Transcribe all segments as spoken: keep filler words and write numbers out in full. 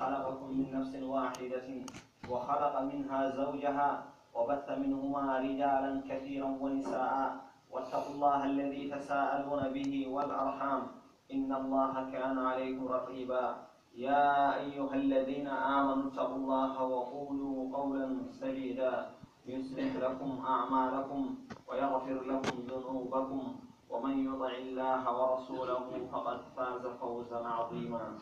خلقكم من نفس واحدة وخلق منها زوجها وبث منهما رجالا كثيرا ونساء واتقوا الله الذي تساءلون به والأرحام إن الله كان عليكم رقيبا. يا أيها الذين آمنوا اتقوا الله وقولوا قولا سديدا يصلح لكم أعمالكم ويغفر لكم ذنوبكم ومن يطع الله ورسوله فقد فاز فوزا عظيما.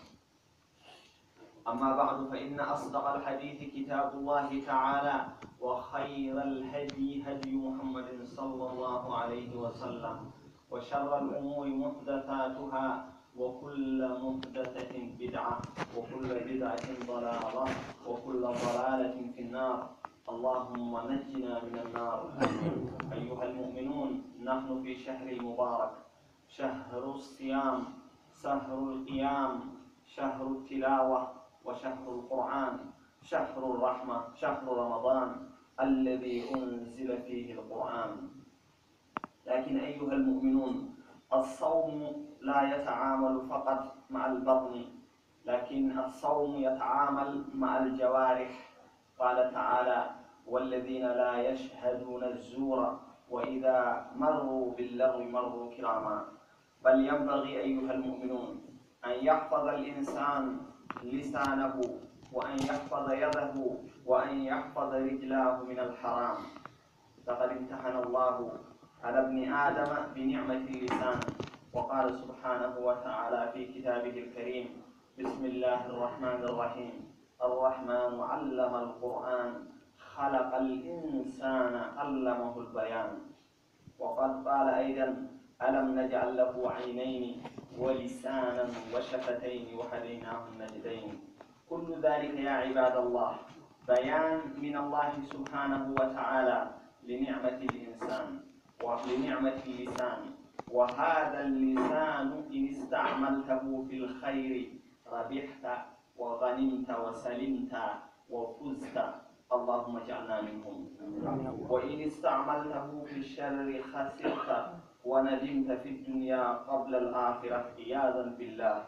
أما بعد، فإن أصدق الحديث كتاب الله تعالى، وخير الهدي هدي محمد صلى الله عليه وسلم، وشر الأمور محدثاتها، وكل محدثة بدعة، وكل بدعة ضلالة، وكل ضلالة في النار. اللهم نجنا من النار. أيها المؤمنون، نحن في شهر مبارك، شهر الصيام، شهر القيام، شهر التلاوة، وشهر القرآن، شهر الرحمة، شهر رمضان الذي أنزل فيه القرآن. لكن أيها المؤمنون، الصوم لا يتعامل فقط مع البطن، لكن الصوم يتعامل مع الجوارح. قال تعالى: والذين لا يشهدون الزور وإذا مروا باللغو مروا كراما. بل ينبغي أيها المؤمنون أن يحفظ الإنسان لسانه، وأن يحفظ يده، وأن يحفظ رجلاه من الحرام. لقد امتحن الله على ابن آدم بنعمة اللسان، وقال سبحانه وتعالى في كتابه الكريم: بسم الله الرحمن الرحيم، الرحمن علم القرآن خلق الإنسان علمه البيان. وقد قال أيضا: ألم نجعل له عينين ولسانا وشفتين وهديناه النجدين. كل ذلك يا عباد الله بيان من الله سبحانه وتعالى لنعمة الإنسان ولنعمة اللسان. وهذا اللسان إن استعملته في الخير ربحت وغنمت وسلمت وفزت، اللهم اجعلنا منهم. وإن استعملته في الشر خسرت وندمت في الدنيا قبل الآخرة عياذا بالله.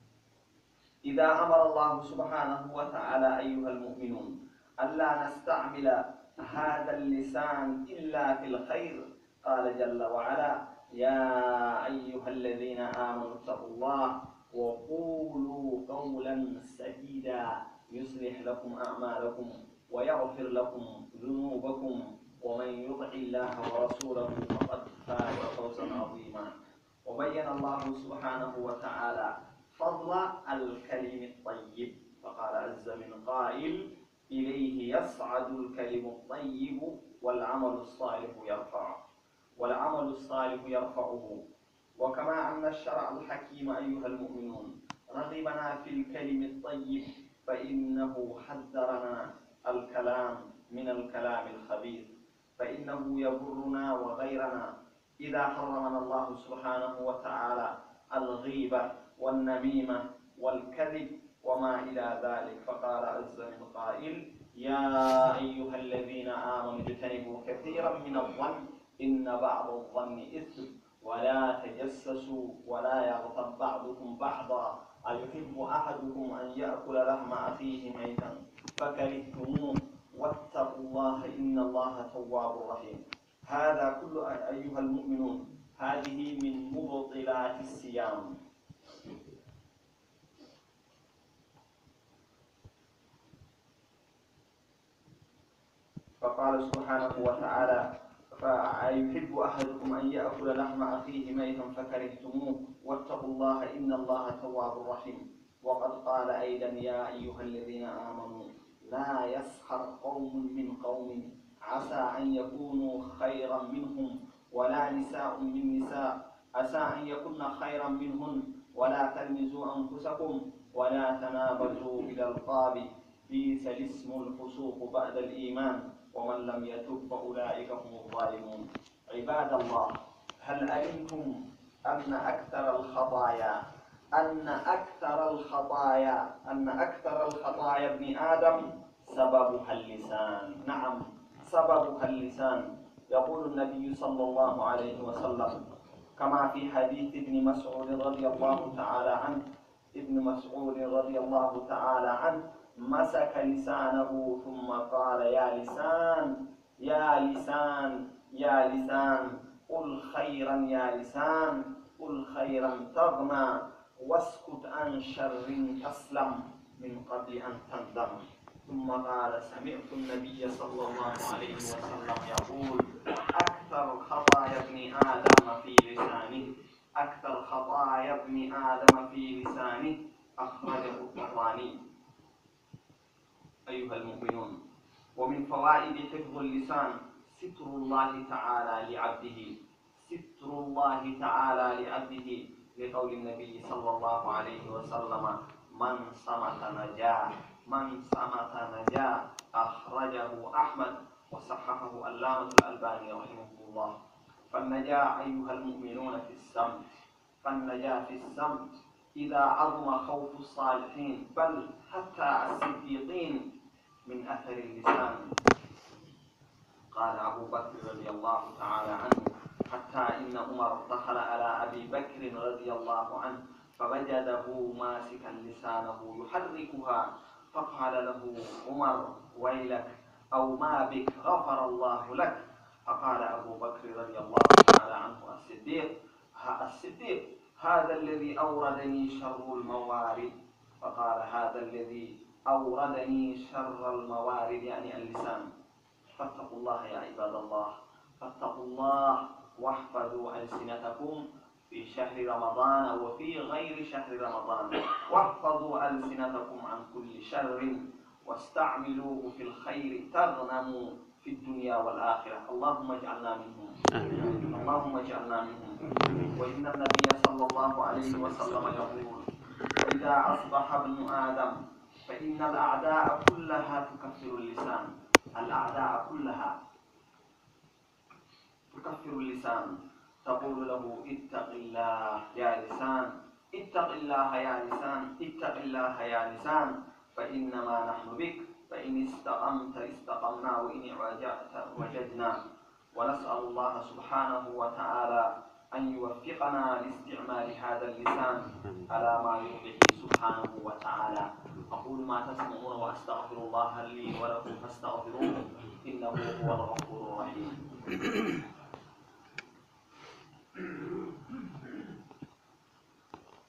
إذا أمر الله سبحانه وتعالى أيها المؤمنون ألا نستعمل هذا اللسان إلا في الخير، قال جل وعلا: يا أيها الذين آمنوا اتقوا الله وقولوا قولا سديدا يصلح لكم أعمالكم ويغفر لكم ذنوبكم ومن يطع الله ورسوله فقد فاز فوزا عظيما. وبين الله سبحانه وتعالى فضل الكلم الطيب، فقال عز من قائل: إليه يصعد الكلم الطيب والعمل الصالح يرفعه والعمل الصالح يرفعه. وكما أن الشرع الحكيم أيها المؤمنون رغبنا في الكلم الطيب، فإنه حذرنا الكلام من الكلام الخبيث، فإنه يضرنا وغيرنا. إذا حرمنا الله سبحانه وتعالى الغيبة والنميمة والكذب وما إلى ذلك، فقال عز من قائل: يا أيها الذين آمنوا اجتنبوا كثيرا من الظن إن بعض الظن إثم ولا تجسسوا ولا يغتب بعضكم بعضا أيحب أحدكم أن يأكل لحم أخيه ميتا فكرهتموه واتقوا الله إن الله تواب رحيم. هذا كل أيها المؤمنون هذه من مبطلات الصيام. فقال سبحانه وتعالى: فأيحب أحدكم أن يأكل لحم أخيه ميتا فكرهتموه واتقوا الله إن الله تواب رحيم. وقد قال أيضا: يا أيها الذين آمنوا لا يسخر قوم من قوم عسى أن يكونوا خيرا منهم ولا نساء من نساء عسى أن يكون خيرا منهن ولا تلمزوا أنفسكم ولا تنابزوا بالألقاب بئس الاسم الفسوق بعد الإيمان ومن لم يتب فأولئك هم الظالمون. عباد الله، هل علمتم أن أكثر الخطايا أن أكثر الخطايا أن أكثر الخطايا ابن آدم سببها اللسان؟ نعم، سببها اللسان. يقول النبي صلى الله عليه وسلم كما في حديث ابن مسعود رضي الله تعالى عنه: ابن مسعود رضي الله تعالى عنه مسك لسانه ثم قال: يا لسان يا لسان يا لسان قل خيرا يا لسان قل خيرا تغنى واسكت عن شر تسلم من قبل أن تندم. ثم قال: سمعت النبي صلى الله عليه وسلم يقول: أكثر خطايا ابن آدم في لسانه أكثر خطايا ابن آدم في لسانه أخرجه الطبراني. أيها المؤمنون، ومن فوائد حفظ اللسان ستر الله تعالى لعبده ستر الله تعالى لعبده لقول النبي صلى الله عليه وسلم: من صمت نجا من صمت نجا أخرجه أحمد وصححه علامة الألباني رحمه الله. فالنجاة أيها المؤمنون في الصمت فالنجاة في الصمت إذا عظم خوف الصالحين بل حتى الصديقين من أثر اللسان. قال أبو بكر رضي الله تعالى عنه: حتى إن عمر دخل على أبي بكر رضي الله عنه فوجده ماسكا لسانه يحركها، فقال له عمر: ويلك، أو ما بك، غفر الله لك. فقال أبو بكر رضي الله تعالى عنه: الصديق الصديق هذا الذي أوردني شر الموارد. فقال: هذا الذي أوردني شر الموارد يعني اللسان. فاتقوا الله يا عباد الله، فاتقوا الله واحفظوا ألسنتكم في شهر رمضان وفي غير شهر رمضان، واحفظوا ألسنتكم عن كل شر واستعملوه في الخير تغنموا في الدنيا والآخرة. اللهم اجعلنا منهم اللهم اجعلنا منهم. وإن النبي صلى الله عليه وسلم يقول: إذا أصبح ابن آدم فإن الأعداء كلها تكفر اللسان الأعداء كلها تكفر اللسان، تقول له: اتق الله يا لسان اتق الله يا لسان اتق الله يا لسان فإنما نحن بك، فإن استقمت استقمنا وإن اعوججت وجدنا. ونسأل الله سبحانه وتعالى أن يوفقنا لاستعمال هذا اللسان على ما يرضيه سبحانه وتعالى. أقول ما تسمعون وأستغفر الله لي ولكم فاستغفروه إنه هو الغفور الرحيم.